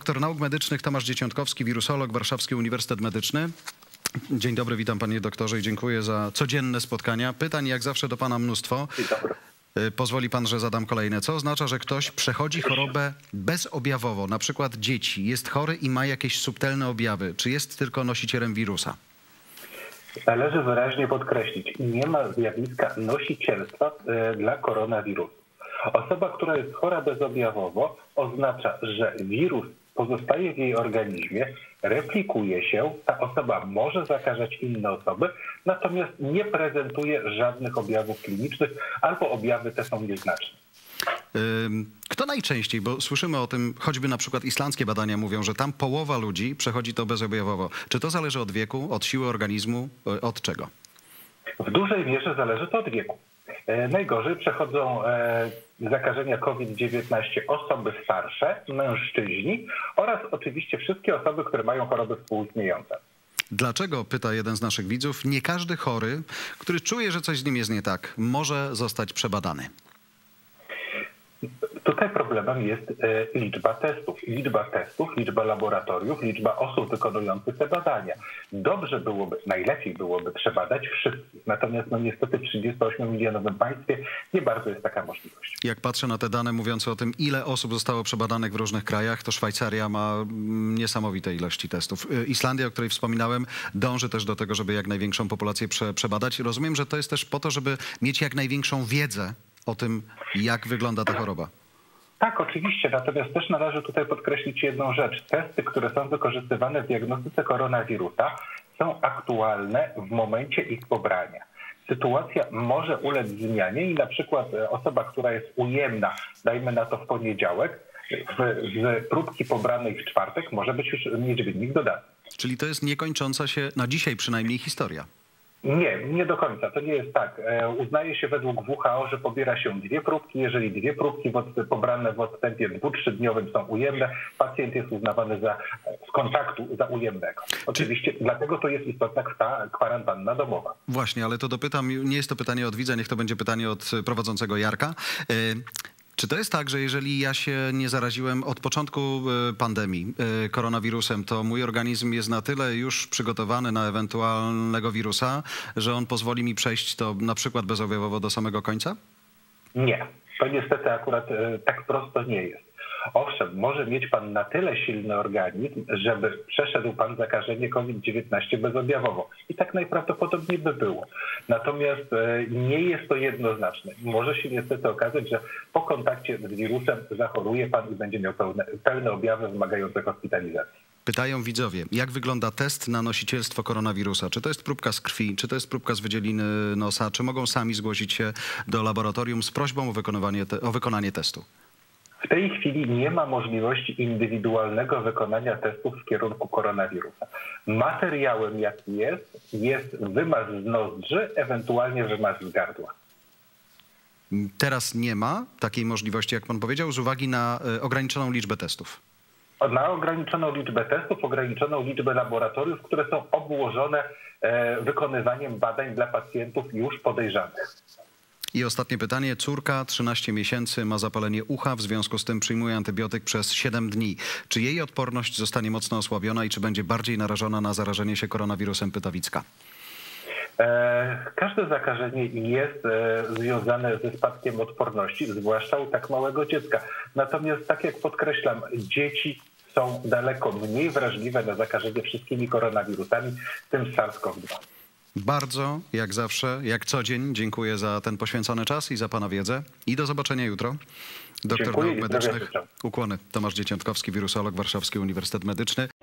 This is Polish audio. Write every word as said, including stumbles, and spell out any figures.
Doktor nauk medycznych Tomasz Dzieciątkowski, wirusolog, Warszawski Uniwersytet Medyczny. Dzień dobry, witam panie doktorze i dziękuję za codzienne spotkania. Pytań jak zawsze do pana mnóstwo. Dzień dobry. Pozwoli pan, że zadam kolejne. Co oznacza, że ktoś przechodzi chorobę bezobjawowo, na przykład dzieci, jest chory i ma jakieś subtelne objawy? Czy jest tylko nosicielem wirusa? Należy wyraźnie podkreślić, nie ma zjawiska nosicielstwa dla koronawirusa. Osoba, która jest chora bezobjawowo, oznacza, że wirus pozostaje w jej organizmie, replikuje się, ta osoba może zakażać inne osoby, natomiast nie prezentuje żadnych objawów klinicznych albo objawy te są nieznaczne. Kto najczęściej, bo słyszymy o tym, choćby na przykład islandzkie badania mówią, że tam połowa ludzi przechodzi to bezobjawowo. Czy to zależy od wieku, od siły organizmu, od czego? W dużej mierze zależy to od wieku. Najgorzej przechodzą zakażenia COVID dziewiętnaście osoby starsze, mężczyźni oraz oczywiście wszystkie osoby, które mają choroby współistniejące. Dlaczego, pyta jeden z naszych widzów, nie każdy chory, który czuje, że coś z nim jest nie tak, może zostać przebadany? Tutaj problemem jest liczba testów. Liczba testów, liczba laboratoriów, liczba osób wykonujących te badania. Dobrze byłoby, najlepiej byłoby przebadać wszystkich. Natomiast no niestety w trzydziestoośmiomilionowym państwie nie bardzo jest taka możliwość. Jak patrzę na te dane mówiące o tym, ile osób zostało przebadanych w różnych krajach, to Szwajcaria ma niesamowite ilości testów. Islandia, o której wspominałem, dąży też do tego, żeby jak największą populację prze, przebadać. Rozumiem, że to jest też po to, żeby mieć jak największą wiedzę o tym, jak wygląda ta choroba. Tak, oczywiście. Natomiast też należy tutaj podkreślić jedną rzecz. Testy, które są wykorzystywane w diagnostyce koronawirusa, są aktualne w momencie ich pobrania. Sytuacja może ulec zmianie i na przykład osoba, która jest ujemna, dajmy na to w poniedziałek, z próbki pobranej w czwartek może być już mieć wynik dodatni. Czyli to jest niekończąca się, na dzisiaj przynajmniej, historia. Nie, nie do końca. To nie jest tak. Uznaje się według W H O, że pobiera się dwie próbki. Jeżeli dwie próbki pobrane w odstępie dwu do trzech dniowym są ujemne, pacjent jest uznawany za, z kontaktu za ujemnego. Oczywiście Czy... dlatego to jest istotna ta kwarantanna domowa. Właśnie, ale to dopytam, nie jest to pytanie od widza, niech to będzie pytanie od prowadzącego Jarka. Czy to jest tak, że jeżeli ja się nie zaraziłem od początku pandemii koronawirusem, to mój organizm jest na tyle już przygotowany na ewentualnego wirusa, że on pozwoli mi przejść to na przykład bezobjawowo do samego końca? Nie, to niestety akurat tak prosto nie jest. Owszem, może mieć pan na tyle silny organizm, żeby przeszedł pan zakażenie COVID dziewiętnaście bezobjawowo. I tak najprawdopodobniej by było. Natomiast nie jest to jednoznaczne. Może się niestety okazać, że po kontakcie z wirusem zachoruje pan i będzie miał pełne, pełne objawy wymagające hospitalizacji. Pytają widzowie, jak wygląda test na nosicielstwo koronawirusa? Czy to jest próbka z krwi, czy to jest próbka z wydzieliny nosa? Czy mogą sami zgłosić się do laboratorium z prośbą o, wykonywanie te, o wykonanie testu? W tej chwili nie ma możliwości indywidualnego wykonania testów w kierunku koronawirusa. Materiałem, jaki jest, jest wymaz z nozdrzy, ewentualnie wymaz z gardła. Teraz nie ma takiej możliwości, jak pan powiedział, z uwagi na ograniczoną liczbę testów. Na ograniczoną liczbę testów, ograniczoną liczbę laboratoriów, które są obłożone wykonywaniem badań dla pacjentów już podejrzanych. I ostatnie pytanie. Córka, trzynaście miesięcy, ma zapalenie ucha, w związku z tym przyjmuje antybiotyk przez siedem dni. Czy jej odporność zostanie mocno osłabiona i czy będzie bardziej narażona na zarażenie się koronawirusem, pyta Wicka? Każde zakażenie jest związane ze spadkiem odporności, zwłaszcza u tak małego dziecka. Natomiast tak jak podkreślam, dzieci są daleko mniej wrażliwe na zakażenie wszystkimi koronawirusami, w tym SARS-CoV dwa. Bardzo, jak zawsze, jak co dzień, dziękuję za ten poświęcony czas i za pana wiedzę. I do zobaczenia jutro. Doktor nauk medycznych. Ukłony. Tomasz Dzieciątkowski, wirusolog, Warszawski Uniwersytet Medyczny.